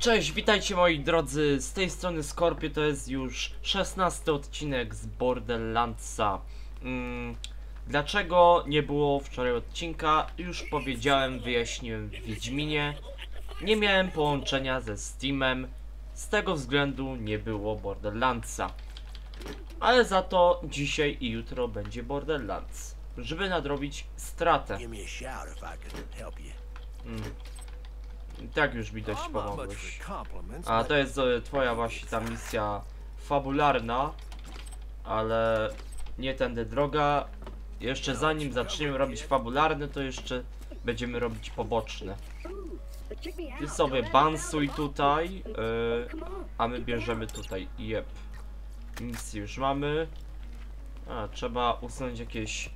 Cześć, witajcie moi drodzy, z tej strony Skorpio, to jest już 16 odcinek z Borderlandsa. Dlaczego nie było wczoraj odcinka? Już powiedziałem, wyjaśniłem w Wiedźminie. Nie miałem połączenia ze Steamem, z tego względu nie było Borderlandsa. Ale za to dzisiaj i jutro będzie Borderlands, żeby nadrobić stratę. I tak już mi dość pomogłeś. A to jest twoja właśnie ta misja fabularna, ale nie tędy droga. Jeszcze zanim zaczniemy robić fabularne, to jeszcze będziemy robić poboczne. Ty sobie bansuj tutaj, a my bierzemy tutaj. Jep. Misję już mamy. A, trzeba usunąć jakieś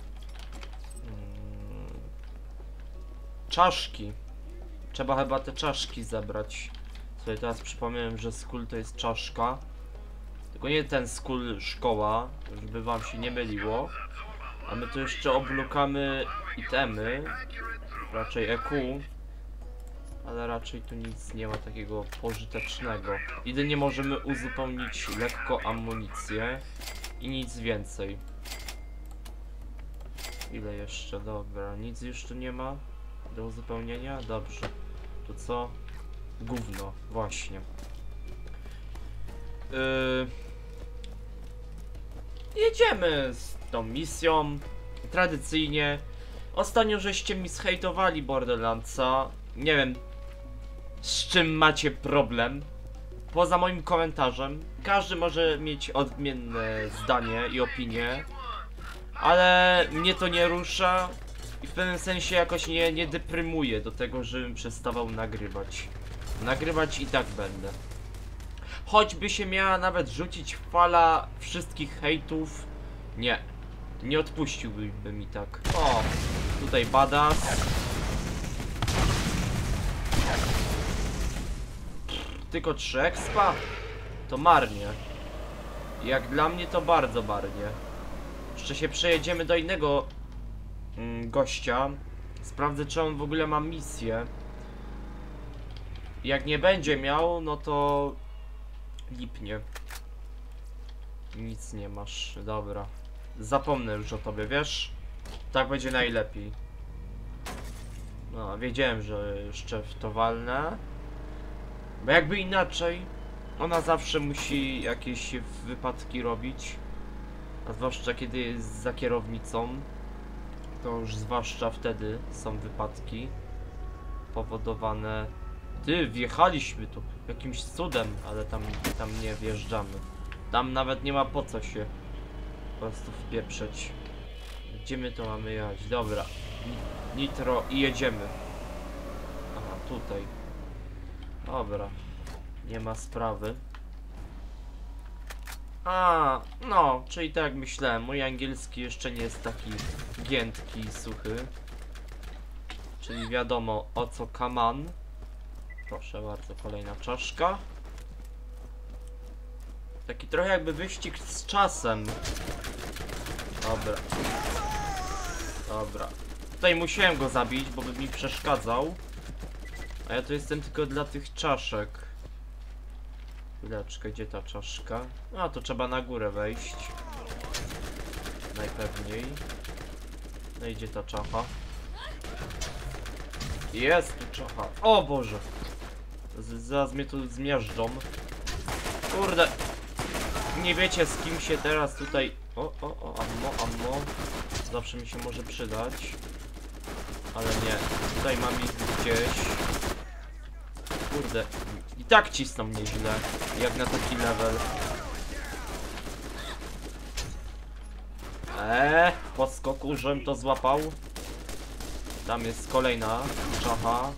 czaszki. Trzeba chyba te czaszki zebrać. Sobie teraz przypomniałem, że skull to jest czaszka. Tylko nie ten skull szkoła, żeby wam się nie myliło. A my tu jeszcze oblukamy itemy. Raczej EQ. Ale raczej tu nic nie ma takiego pożytecznego. Jedynie możemy uzupełnić lekko amunicję. I nic więcej. Ile jeszcze? Dobra, nic już tu nie ma do uzupełnienia? Dobrze. To co? Gówno, właśnie. Jedziemy z tą misją. Tradycyjnie. Ostatnio żeście mi zhejtowali Borderlandsa. Nie wiem, z czym macie problem. Poza moim komentarzem. Każdy może mieć odmienne zdanie i opinię. Ale mnie to nie rusza. I w pewnym sensie jakoś nie deprymuje do tego, żebym przestawał nagrywać. Nagrywać i tak będę. Choćby się miała nawet rzucić fala wszystkich hejtów. Nie odpuściłby mi tak. O, tutaj badass. Tylko 3 expa? To marnie. Jak dla mnie to bardzo marnie. Jeszcze się przejedziemy do innego gościa. Sprawdzę, czy on w ogóle ma misję. Jak nie będzie miał, no to lipnie. Nic nie masz, dobra. Zapomnę już o tobie, wiesz? Tak będzie najlepiej. No, wiedziałem, że jeszcze w to walnę. Bo jakby inaczej, ona zawsze musi jakieś wypadki robić. A zwłaszcza kiedy jest za kierownicą. To już zwłaszcza wtedy są wypadki powodowane. Ty, wjechaliśmy tu jakimś cudem, ale tam nie wjeżdżamy. Tam nawet nie ma po co się po prostu wpieprzeć. Gdzie my to mamy jechać? Dobra. Nitro i jedziemy. Aha, tutaj. Dobra. Nie ma sprawy. A, no, czyli tak jak myślałem, mój angielski jeszcze nie jest taki giętki i suchy. Czyli wiadomo o co kaman. Proszę bardzo, kolejna czaszka. Taki trochę jakby wyścig z czasem. Dobra. Dobra. Tutaj musiałem go zabić, bo by mi przeszkadzał. A ja tu jestem tylko dla tych czaszek. Chwileczkę, gdzie ta czaszka? A, to trzeba na górę wejść. Najpewniej. No i gdzie ta czacha? Jest tu czacha. O Boże! Zaraz mnie tu zmiażdżą. Kurde! Nie wiecie, z kim się teraz tutaj... O, ammo. Zawsze mi się może przydać. Ale nie. Tutaj mam ich gdzieś. Kurde. I tak cisną mnie źle. Jak na taki level. W podskoku, żebym to złapał. Tam jest kolejna czacha,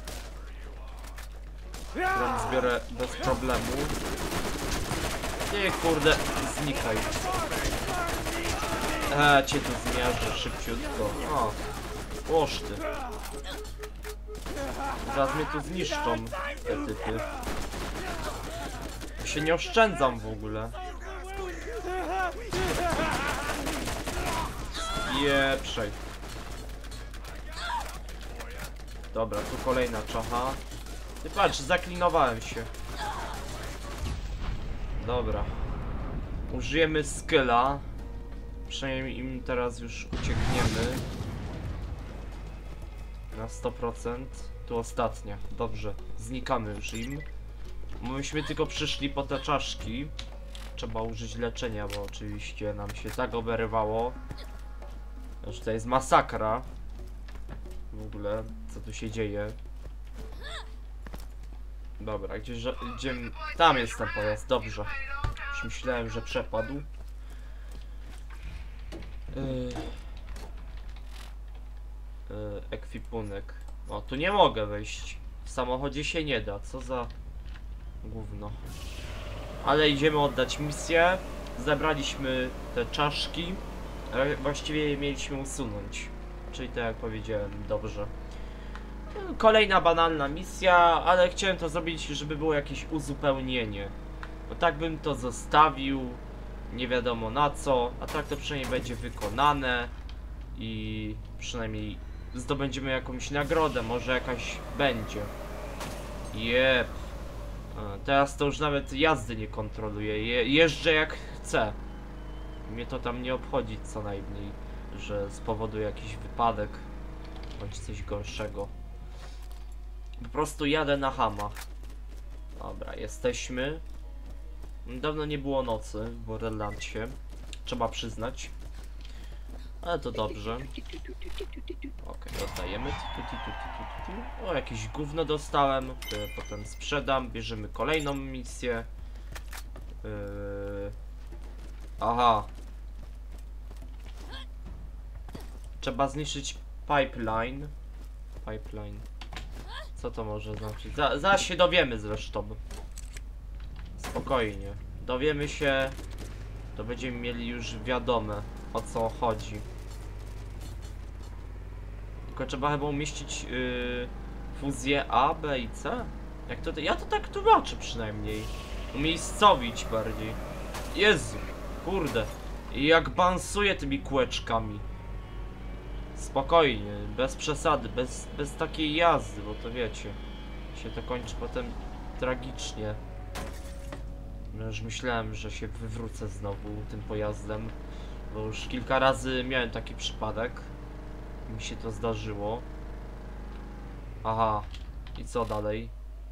którą zbiorę bez problemu. Nie, kurde, znikaj. Cię tu zmiażdżę szybciutko. O, łożty. Zaraz mnie tu zniszczą te typy. Ja się nie oszczędzam w ogóle. Pieprzej. Dobra, tu kolejna czacha. Ty patrz, zaklinowałem się. Dobra. Użyjemy skilla. Przynajmniej im teraz już uciekniemy. Na 100%. Tu ostatnia. Dobrze. Znikamy już im. Myśmy tylko przyszli po te czaszki. Trzeba użyć leczenia, bo oczywiście nam się tak oberwało. Że to jest masakra. W ogóle, co tu się dzieje. Dobra, gdzieś... Tam jest ten pojazd, dobrze. Już myślałem, że przepadł. Ekwipunek. O, tu nie mogę wejść. W samochodzie się nie da, co za gówno. Ale idziemy oddać misję. Zebraliśmy te czaszki. Właściwie je mieliśmy usunąć. Czyli tak jak powiedziałem, dobrze. Kolejna banalna misja, ale chciałem to zrobić, żeby było jakieś uzupełnienie. Bo tak bym to zostawił, nie wiadomo na co, a tak to przynajmniej będzie wykonane i przynajmniej zdobędziemy jakąś nagrodę, może jakaś będzie. Jep. Teraz to już nawet jazdy nie kontroluję, jeżdżę jak chcę. Mnie to tam nie obchodzi co najmniej, że spowoduje jakiś wypadek bądź coś gorszego. Po prostu jadę na hama. Dobra, jesteśmy. Dawno nie było nocy w Borderlandsie. Trzeba przyznać. Ale to dobrze. Okej, oddajemy. O, jakieś gówno dostałem, które potem sprzedam. Bierzemy kolejną misję. Aha. Trzeba zniszczyć pipeline. Co to może znaczyć? Zaraz się dowiemy zresztą. Spokojnie. Dowiemy się. To będziemy mieli już wiadome, o co chodzi. Tylko trzeba chyba umieścić fuzję A, B i C? Jak to? Ja to tak tłumaczę przynajmniej. Umiejscowić bardziej. Jezu, kurde. I jak bansuje tymi kółeczkami. Spokojnie, bez przesady, bez takiej jazdy, bo to wiecie, się to kończy potem tragicznie. Już myślałem, że się wywrócę znowu tym pojazdem, bo już kilka razy miałem taki przypadek. Mi się to zdarzyło. Aha, i co dalej?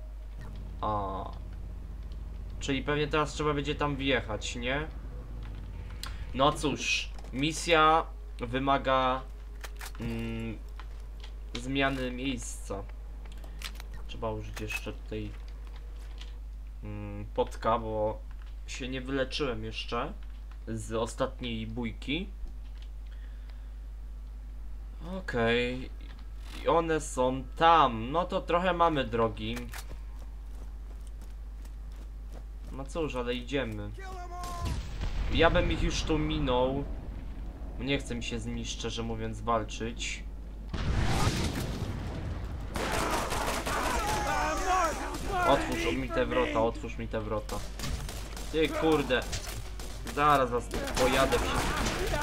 Czyli pewnie teraz trzeba będzie tam wjechać, nie? No cóż, misja wymaga zmiany miejsca. Trzeba użyć jeszcze tutaj potka, bo się nie wyleczyłem jeszcze z ostatniej bójki. Okej. I one są tam. No to trochę mamy drogi. No cóż, ale idziemy. Ja bym ich już tu minął. Nie chce mi się z nimi, szczerze mówiąc, walczyć. Otwórz mi te wrota, otwórz mi te wrota. Ty kurde. Zaraz was tu pojadę wszystkich.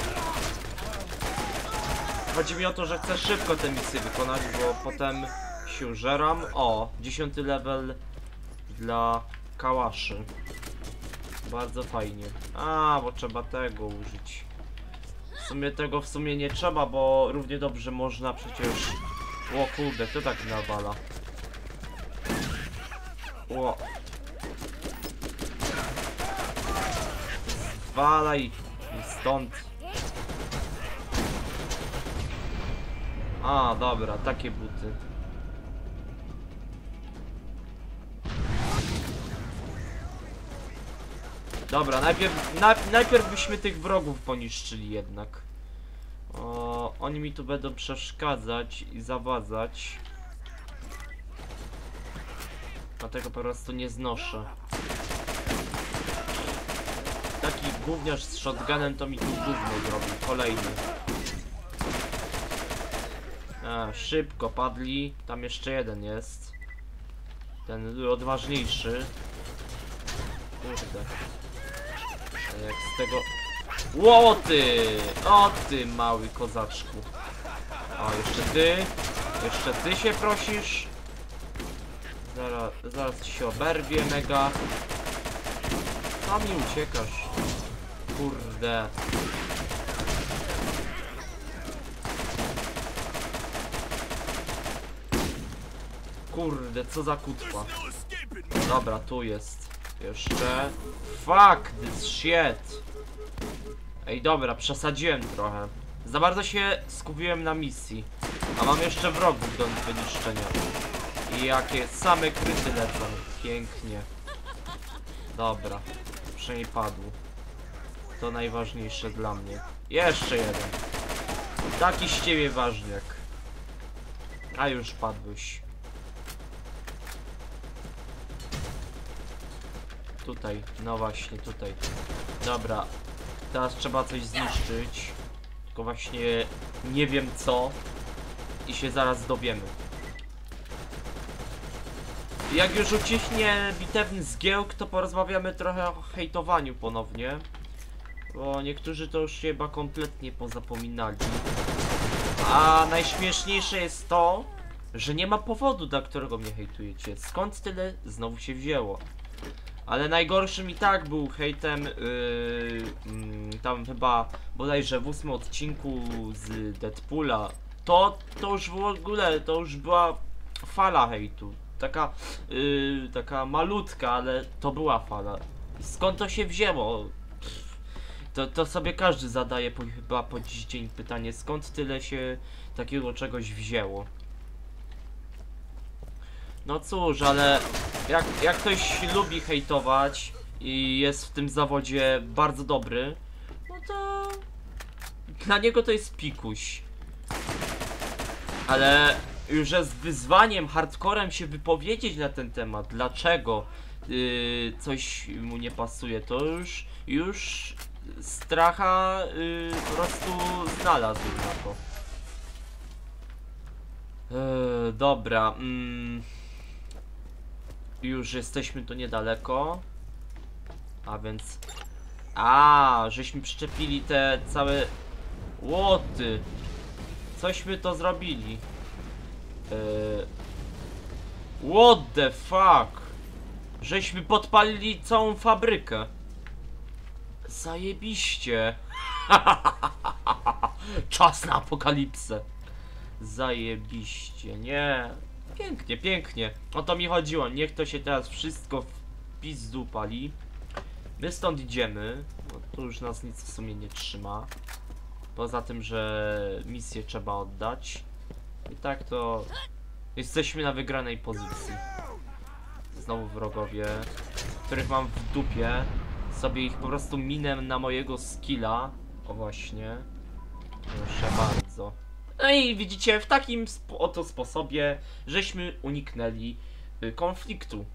Chodzi mi o to, że chcę szybko te misje wykonać, bo potem się użeram. O, 10 level dla kałaszy. Bardzo fajnie. Bo trzeba tego użyć. W sumie tego nie trzeba, bo równie dobrze można przecież... O kurde, kto tak nawala? O. Zwalaj stąd. Dobra, takie buty. Dobra, najpierw byśmy tych wrogów poniszczyli jednak. Oni mi tu będą przeszkadzać i zawadzać. Dlatego po prostu nie znoszę. Taki gówniarz z shotgunem to mi tu gówno zrobił. Kolejny. Szybko padli. Tam jeszcze jeden jest. Ten odważniejszy. Kurde. Jak z tego... Łoty! O ty mały kozaczku. O, jeszcze ty. Jeszcze ty się prosisz. Zaraz ci się oberwie, mega. Tam mi uciekasz. Kurde. Kurde, co za kutwa. Dobra, tu jest. Jeszcze. Fuck this shit. Ej, dobra, przesadziłem trochę. Za bardzo się skupiłem na misji. A mam jeszcze wrogów do wyniszczenia. I jakie same kryty lecą. Pięknie. Dobra. Przynajmniej padł. To najważniejsze dla mnie. Jeszcze jeden. Taki z ciebie ważniak. A już padłeś. Tutaj, no właśnie, tutaj. Dobra. Teraz trzeba coś zniszczyć. Tylko właśnie nie wiem co. I się zaraz dowiemy. Jak już ucichnie bitewny zgiełk, to porozmawiamy trochę o hejtowaniu ponownie. Bo niektórzy to już się chyba kompletnie pozapominali. A najśmieszniejsze jest to, że nie ma powodu, dla którego mnie hejtujecie. Skąd tyle znowu się wzięło? Ale najgorszym i tak był hejtem tam chyba bodajże w 8 odcinku z Deadpoola. To już w ogóle, to już była fala hejtu. Taka malutka, ale to była fala. Skąd to się wzięło? To sobie każdy zadaje chyba po dziś dzień pytanie, skąd tyle się takiego czegoś wzięło. No cóż, ale jak ktoś lubi hejtować i jest w tym zawodzie bardzo dobry, no to dla niego to jest pikuś. Ale już jest wyzwaniem, hardcorem się wypowiedzieć na ten temat, dlaczego coś mu nie pasuje, to już stracha po prostu znalazł na to. Dobra, już jesteśmy tu niedaleko. A więc... żeśmy przyczepili te całe łoty. Cośmy to zrobili. What the fuck? Żeśmy podpalili całą fabrykę. Zajebiście. Czas na apokalipsę. Zajebiście, nie. Pięknie, pięknie. O to mi chodziło. Niech to się teraz wszystko w pizdu pali. My stąd idziemy. Bo tu już nas nic w sumie nie trzyma. Poza tym, że misję trzeba oddać. I tak to jesteśmy na wygranej pozycji. Znowu wrogowie, których mam w dupie. Sobie ich po prostu minę na mojego skilla. O właśnie. Proszę bardzo. No i widzicie, w takim oto sposobie żeśmy uniknęli konfliktu.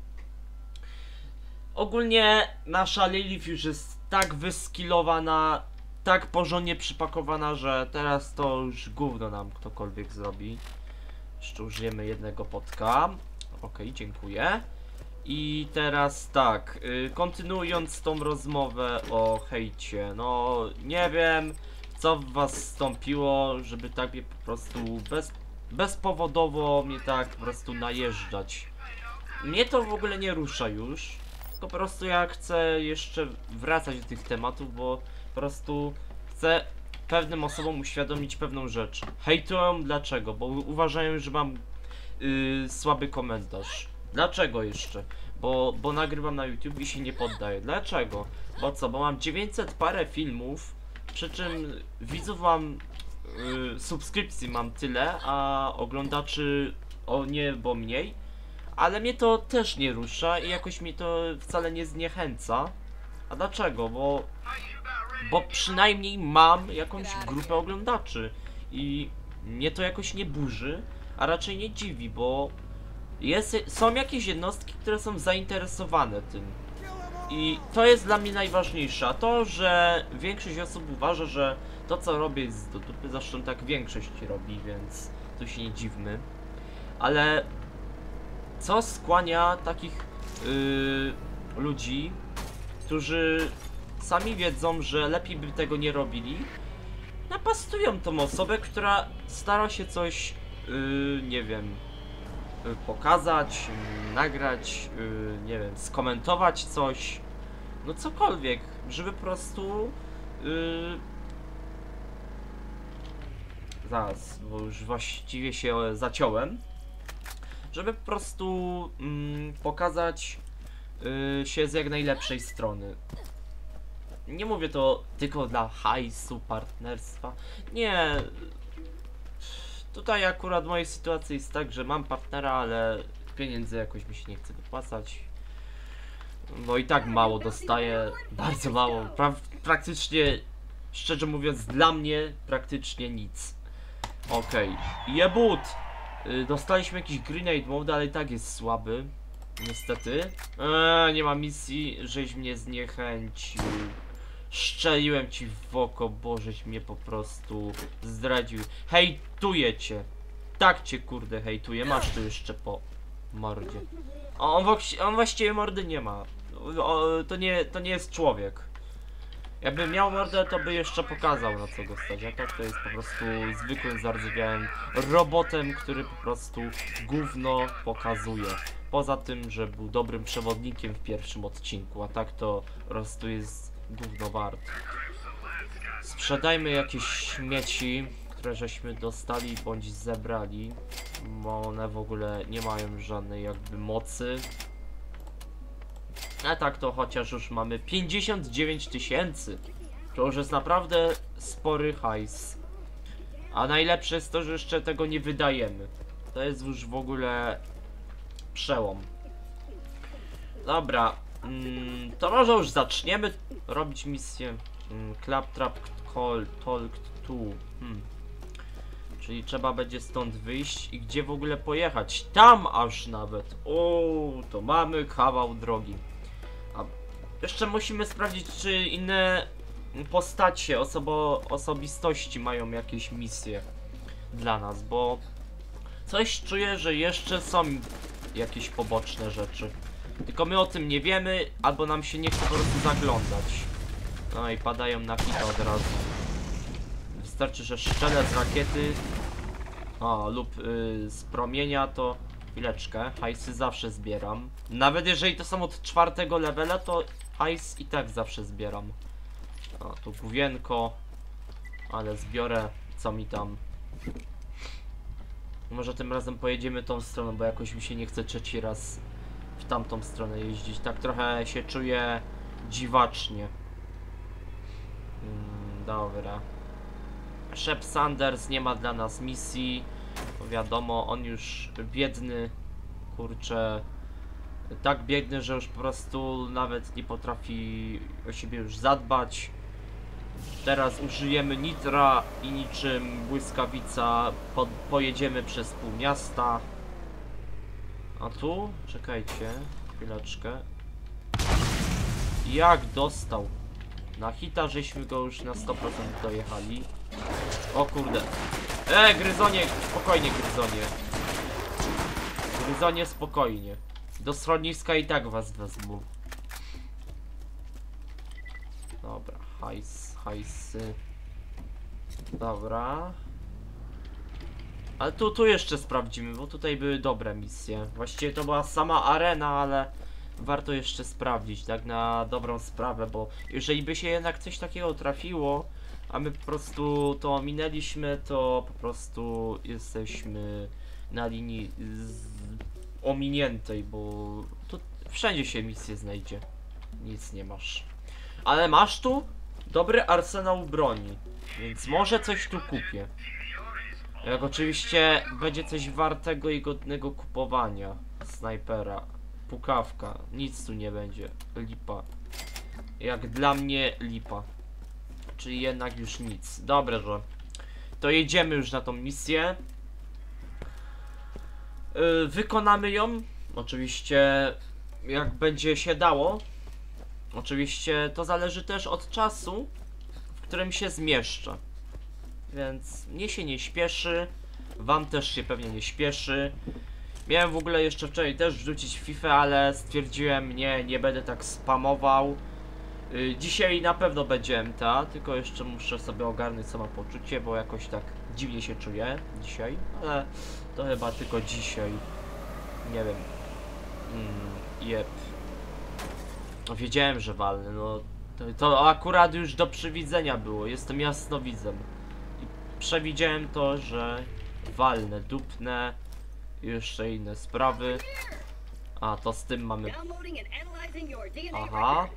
Ogólnie nasza Lilith już jest tak wyskillowana, tak porządnie przypakowana, że teraz to już gówno nam ktokolwiek zrobi. Jeszcze użyjemy jednego potka. Okej, dziękuję. I teraz tak, kontynuując tą rozmowę o hejcie, no nie wiem co w was wstąpiło, żeby tak mnie po prostu bezpowodowo mnie tak po prostu najeżdżać. Mnie to w ogóle nie rusza już, tylko po prostu ja chcę jeszcze wracać do tych tematów, bo po prostu chcę pewnym osobom uświadomić pewną rzecz. Hejtują dlaczego? Bo uważają, że mam słaby komentarz. Dlaczego jeszcze? Bo nagrywam na YouTube i się nie poddaję. Dlaczego? Bo co? Bo mam 900 parę filmów, przy czym widzów mam, subskrypcji mam tyle, a oglądaczy o niebo mniej. Ale mnie to też nie rusza i jakoś mnie to wcale nie zniechęca. A dlaczego? Bo przynajmniej mam jakąś grupę oglądaczy i mnie to jakoś nie burzy, a raczej nie dziwi, bo są jakieś jednostki, które są zainteresowane tym. I to jest dla mnie najważniejsze, a to, że większość osób uważa, że to co robię jest do dupy, zresztą tak większość robi, więc tu się nie dziwmy. Ale co skłania takich ludzi, którzy sami wiedzą, że lepiej by tego nie robili, napastują tą osobę, która stara się coś, nie wiem, pokazać, nagrać, nie wiem, skomentować coś, no cokolwiek, żeby po prostu zaraz, bo już właściwie się zaciąłem, żeby po prostu pokazać się z jak najlepszej strony. Nie mówię to tylko dla hajsu, partnerstwa. Nie. Tutaj akurat w mojej sytuacji jest tak, że mam partnera, ale pieniędzy jakoś mi się nie chce wypłacać. No i tak mało dostaję, bardzo mało. Praktycznie, szczerze mówiąc, dla mnie praktycznie nic. Okej, jebut! Dostaliśmy jakiś grenade mode, ale i tak jest słaby. Niestety. Nie ma misji, żeś mnie zniechęcił. Szczeliłem ci w oko, bożeś mnie po prostu zdradził. Hejtuję cię. Tak cię kurde hejtuję, masz tu jeszcze po mordzie. On właściwie mordy nie ma. To nie jest człowiek. Jakby miał mordę, to by jeszcze pokazał, na co go stać. A tak to jest po prostu zwykłym, zardzewiałym robotem, który po prostu gówno pokazuje. Poza tym, że był dobrym przewodnikiem w pierwszym odcinku, a tak to po prostu jest gówno wart. Sprzedajmy jakieś śmieci, które żeśmy dostali bądź zebrali, bo one w ogóle nie mają żadnej jakby mocy. A tak to chociaż już mamy 59 000. To już jest naprawdę spory hajs. A najlepsze jest to, że jeszcze tego nie wydajemy. To jest już w ogóle przełom. Dobra, to może już zaczniemy robić misję. Claptrap Call Talk to. Czyli trzeba będzie stąd wyjść i gdzie w ogóle pojechać? Tam aż nawet. O, to mamy kawał drogi. A jeszcze musimy sprawdzić, czy inne postacie, osobistości mają jakieś misje dla nas, bo coś czuję, że jeszcze są jakieś poboczne rzeczy. Tylko my o tym nie wiemy, albo nam się nie chce po prostu zaglądać. No i padają na hita od razu. Wystarczy, że strzelę z rakiety lub z promienia, to chwileczkę, hajsy zawsze zbieram. Nawet jeżeli to są od 4. levela, to hajs i tak zawsze zbieram. Tu główienko, ale zbiorę co mi tam. Może tym razem pojedziemy tą stroną, bo jakoś mi się nie chce trzeci raz w tamtą stronę jeździć. Tak trochę się czuję dziwacznie. Dobra. Shep Sanders nie ma dla nas misji. To wiadomo, on już biedny, kurczę, tak biedny, że już po prostu nawet nie potrafi o siebie już zadbać. Teraz użyjemy nitra i niczym błyskawica pojedziemy przez pół miasta. A tu? Czekajcie, chwileczkę. Jak dostał? Na hita żeśmy go już na 100% dojechali. O kurde. Gryzonie, spokojnie Gryzonie. Gryzonie, spokojnie. Do schroniska i tak was wezmą. Dobra, hajsy. Dobra. Ale tu jeszcze sprawdzimy, bo tutaj były dobre misje. Właściwie to była sama arena, ale warto jeszcze sprawdzić, tak na dobrą sprawę, bo jeżeli by się jednak coś takiego trafiło, a my po prostu to ominęliśmy, to po prostu jesteśmy na linii ominiętej, bo tu wszędzie się misję znajdzie. Nic nie masz. Ale masz tu dobry arsenał broni, więc może coś tu kupię. Jak oczywiście będzie coś wartego i godnego kupowania. Snajpera, pukawka, nic tu nie będzie. Lipa. Jak dla mnie lipa. Czyli jednak już nic. Dobrze, że to jedziemy już na tą misję. Wykonamy ją. Oczywiście jak będzie się dało. Oczywiście to zależy też od czasu, w którym się zmieszczę. Więc mnie się nie śpieszy. Wam też się pewnie nie śpieszy. Miałem w ogóle jeszcze wczoraj też wrzucić FIFA, ale stwierdziłem nie będę tak spamował. Dzisiaj na pewno będzie MTA, tylko jeszcze muszę sobie ogarnąć samopoczucie, bo jakoś tak dziwnie się czuję dzisiaj, ale to chyba tylko dzisiaj. Nie wiem. Jep. No, wiedziałem, że walnę, no. To akurat już do przewidzenia było, jestem jasnowidzem. I przewidziałem to, że walnę, dupnę i jeszcze inne sprawy. A, to z tym mamy... Aha.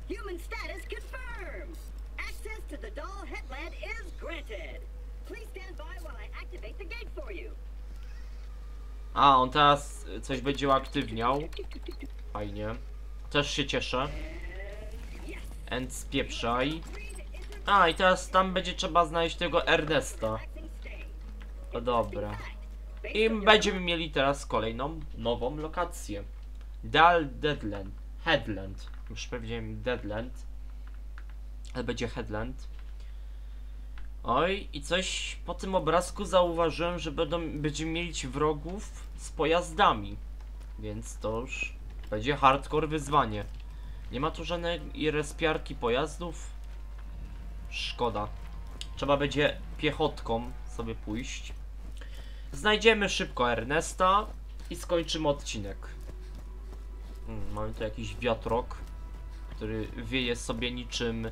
A, on teraz coś będzie uaktywniał. Fajnie. Też się cieszę. And spieprzaj. A, i teraz tam będzie trzeba znaleźć tego Ernesta. No dobra. I będziemy mieli teraz kolejną, nową lokację. Deadland. Headland. Już powiedziałem Deadland. Ale będzie Headland. Oj, i coś po tym obrazku zauważyłem, że będziemy mieć wrogów z pojazdami. Więc to już będzie hardcore wyzwanie. Nie ma tu żadnej respiarki pojazdów. Szkoda. Trzeba będzie piechotką sobie pójść. Znajdziemy szybko Ernesta i skończymy odcinek. Mamy tu jakiś wiatrok, który wieje sobie niczym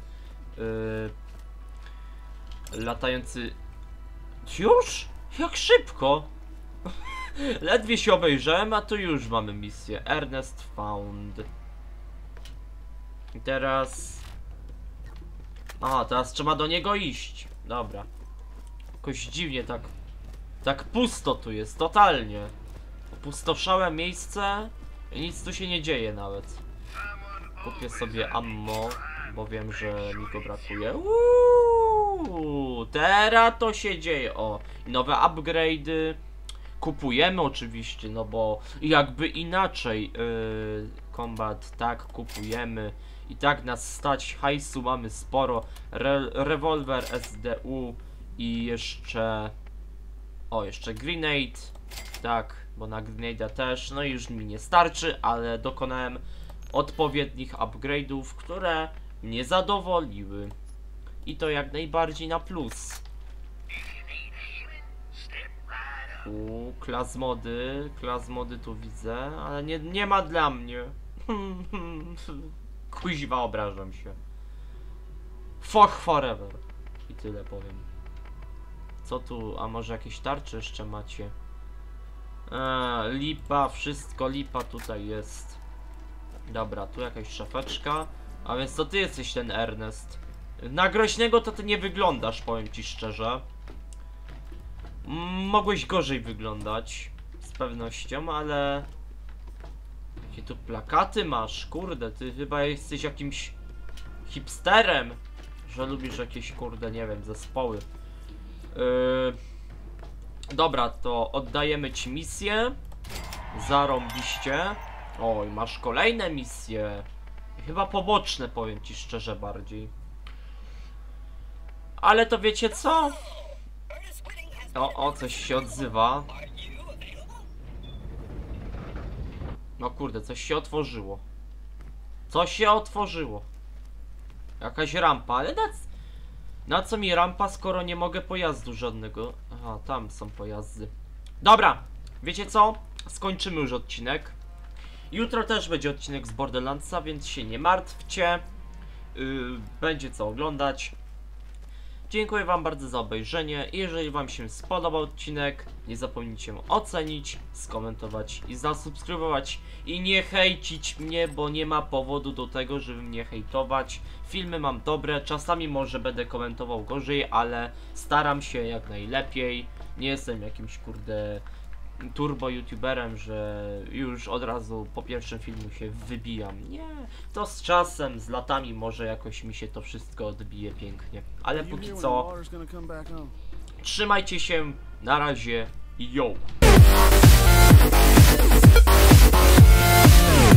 latający... Już? Jak szybko! Ledwie się obejrzałem, a tu już mamy misję. Ernest found. I teraz... A, teraz trzeba do niego iść. Dobra. Jakoś dziwnie tak pusto tu jest, totalnie. Opustoszałe miejsce i nic tu się nie dzieje nawet. Kupię sobie ammo, bo wiem, że mi go brakuje. Teraz to się dzieje. O, nowe upgrade'y. Kupujemy oczywiście, no bo jakby inaczej. Combat, tak, kupujemy. I tak nas stać, hajsu mamy sporo. Rewolwer SDU i jeszcze... O, jeszcze grenade. Tak, bo na grenade'a też. No i już mi nie starczy, ale dokonałem odpowiednich upgrade'ów, które mnie zadowoliły. I to jak najbardziej na plus. Klas mody tu widzę, ale nie ma dla mnie. Kuźwa, obrażam się. Fuck forever. I tyle powiem. Co tu? A może jakieś tarcze jeszcze macie? Lipa, wszystko lipa tutaj jest. Dobra, tu jakaś szafeczka. A więc to ty jesteś ten Ernest. Na groźnego to ty nie wyglądasz, powiem ci szczerze. Mogłeś gorzej wyglądać. Z pewnością, ale... Jakie tu plakaty masz? Kurde, ty chyba jesteś jakimś hipsterem. Że lubisz jakieś, kurde, nie wiem, zespoły. Dobra, to oddajemy ci misję. Zarąbiście. Oj, masz kolejne misje. Chyba poboczne, powiem ci szczerze bardziej. Ale to wiecie co? O, coś się odzywa. No kurde, coś się otworzyło. Coś się otworzyło. Jakaś rampa, ale na co mi rampa, skoro nie mogę pojazdu żadnego? Aha, tam są pojazdy. Dobra, wiecie co? Skończymy już odcinek. Jutro też będzie odcinek z Borderlandsa, więc się nie martwcie. Będzie co oglądać. Dziękuję wam bardzo za obejrzenie. Jeżeli wam się spodobał odcinek, nie zapomnijcie ocenić, skomentować i zasubskrybować. I nie hejcić mnie, bo nie ma powodu do tego, żeby mnie hejtować. Filmy mam dobre, czasami może będę komentował gorzej, ale staram się jak najlepiej. Nie jestem jakimś, kurde, turbo youtuberem, że już od razu po pierwszym filmu się wybijam. Nie, to z czasem, z latami może jakoś mi się to wszystko odbije pięknie. Ale póki co, trzymajcie się, na razie, yo!